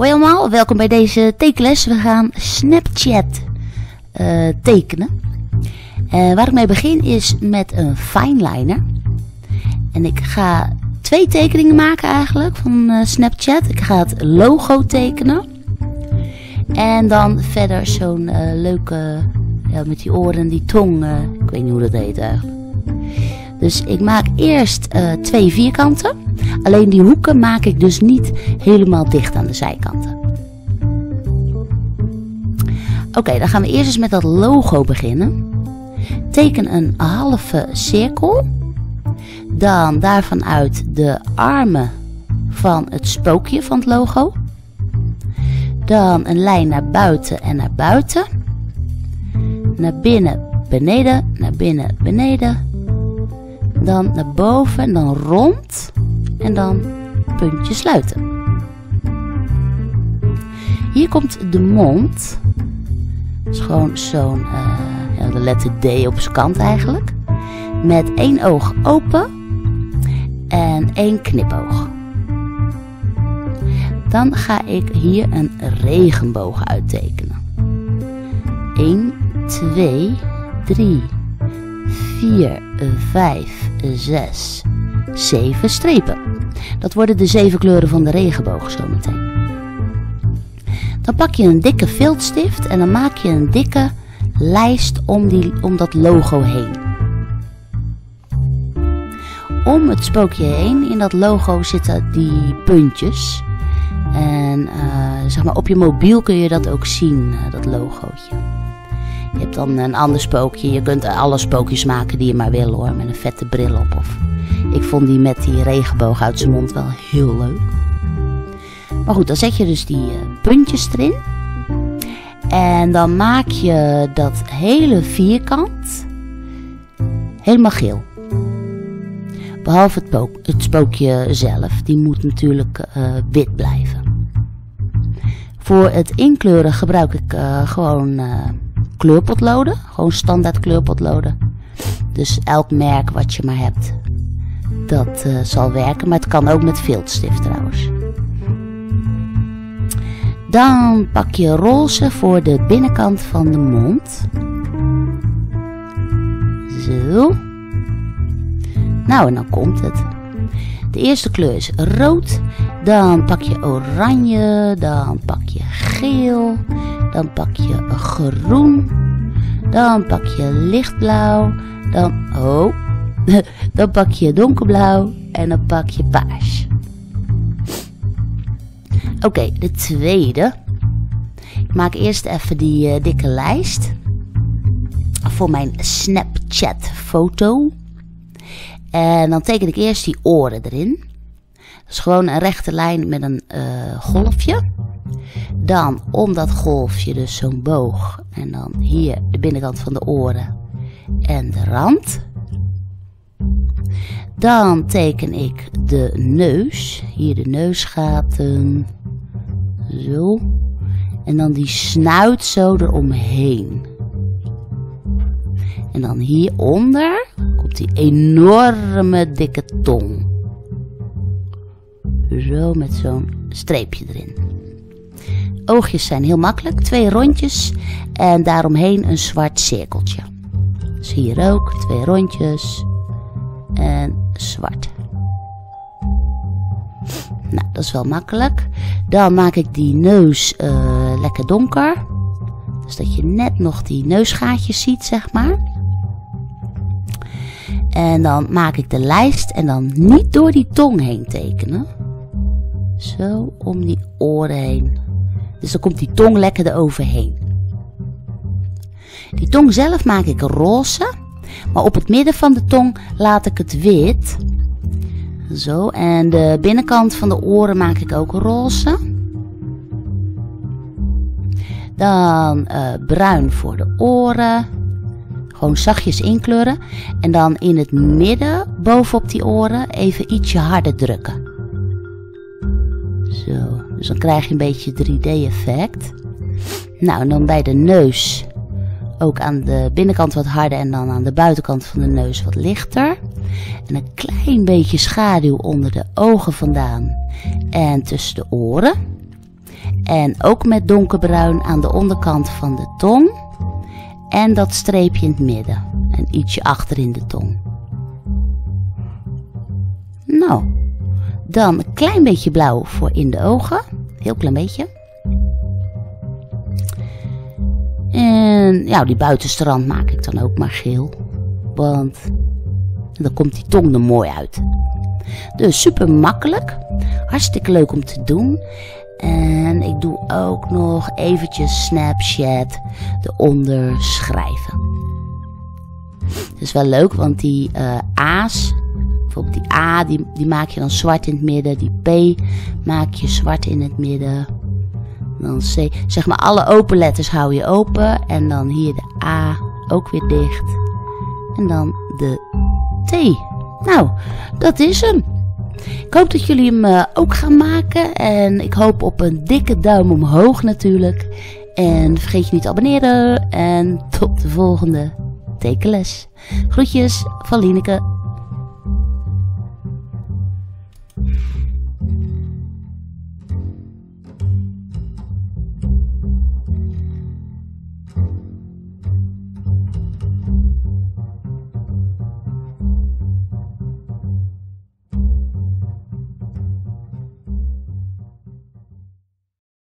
Hoi allemaal, welkom bij deze tekenles. We gaan Snapchat tekenen. Waar ik mee begin is met een fineliner. En ik ga 2 tekeningen maken eigenlijk van Snapchat. Ik ga het logo tekenen. En dan verder zo'n leuke, met die oren en die tong. Ik weet niet hoe dat heet eigenlijk. Dus ik maak eerst 2 vierkanten. Alleen die hoeken maak ik dus niet helemaal dicht aan de zijkanten. Oké, dan gaan we eerst eens met dat logo beginnen. Teken een halve cirkel. Dan daarvan uit de armen van het spookje van het logo. Dan een lijn naar buiten en naar buiten. Naar binnen, beneden, naar binnen, beneden. Dan naar boven en dan rond. En dan puntje sluiten. Hier komt de mond. Dat is gewoon zo'n, de letter D op zijn kant eigenlijk. Met 1 oog open. En 1 knipoog. Dan ga ik hier een regenboog uittekenen. 1, 2, 3, 4, 5, 6, 7 strepen. Dat worden de 7 kleuren van de regenboog zometeen. Dan pak je een dikke viltstift en dan maak je een dikke lijst om dat logo heen. Om het spookje heen in dat logo zitten die puntjes. En zeg maar op je mobiel kun je dat ook zien, dat logootje. Je hebt dan een ander spookje. Je kunt alle spookjes maken die je maar wil hoor. Met een vette bril op. Of ik vond die met die regenboog uit zijn mond wel heel leuk. Maar goed, dan zet je dus die puntjes erin. En dan maak je dat hele vierkant helemaal geel. Behalve het spookje zelf. Die moet natuurlijk wit blijven. Voor het inkleuren gebruik ik gewoon kleurpotloden. Gewoon standaard kleurpotloden. Dus elk merk wat je maar hebt. Dat zal werken. Maar het kan ook met viltstift trouwens. Dan pak je roze voor de binnenkant van de mond. Zo. Nou, en dan komt het. De eerste kleur is rood. Dan pak je oranje. Dan pak je geel. Dan pak je groen. Dan pak je lichtblauw. Dan pak je donkerblauw. En dan pak je paars. Oké, de tweede. Ik maak eerst even die dikke lijst. Voor mijn Snapchat foto. En dan teken ik eerst die oren erin. Dat is gewoon een rechte lijn met een golfje. Dan om dat golfje dus zo'n boog. En dan hier de binnenkant van de oren en de rand. Dan teken ik de neus. Hier de neusgaten. Zo. En dan die snuit zo eromheen. En dan hieronder komt die enorme dikke tong. Zo met zo'n streepje erin. Oogjes zijn heel makkelijk. 2 rondjes. En daaromheen een zwart cirkeltje. Dus hier ook 2 rondjes. En zwart. Nou, dat is wel makkelijk. Dan maak ik die neus lekker donker. Dus dat je net nog die neusgaatjes ziet, zeg maar. En dan maak ik de lijst en dan niet door die tong heen tekenen. Zo om die oren heen. Dus dan komt die tong lekker eroverheen. Die tong zelf maak ik roze. Maar op het midden van de tong laat ik het wit. Zo, en de binnenkant van de oren maak ik ook roze. Dan bruin voor de oren. Gewoon zachtjes inkleuren. En dan in het midden, bovenop die oren, even ietsje harder drukken. Zo, dus dan krijg je een beetje 3D effect. Nou, en dan bij de neus ook aan de binnenkant wat harder en dan aan de buitenkant van de neus wat lichter. En een klein beetje schaduw onder de ogen vandaan en tussen de oren. En ook met donkerbruin aan de onderkant van de tong. En dat streepje in het midden. En ietsje achter in de tong. Nou, dan een klein beetje blauw voor in de ogen. Heel klein beetje. En ja, die buitenste rand maak ik dan ook maar geel. Want dan komt die tong er mooi uit. Dus super makkelijk. Hartstikke leuk om te doen. En ik doe ook nog eventjes Snapchat eronder schrijven. Het is wel leuk, want die A's, bijvoorbeeld die A, die maak je dan zwart in het midden. Die P maak je zwart in het midden. Dan C, zeg maar alle open letters hou je open. En dan hier de A ook weer dicht. En dan de T. Nou, dat is hem. Ik hoop dat jullie hem ook gaan maken. En ik hoop op een dikke duim omhoog natuurlijk. En vergeet je niet te abonneren. En tot de volgende tekenles. Groetjes van Lieneke.